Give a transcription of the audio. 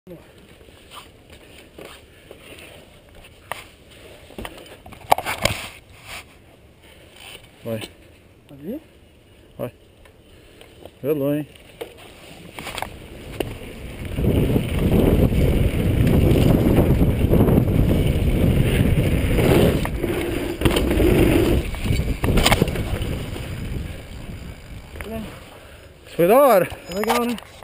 Vai. Pode ir? Vai. Velou, hein? Isso foi da hora. É legal, né?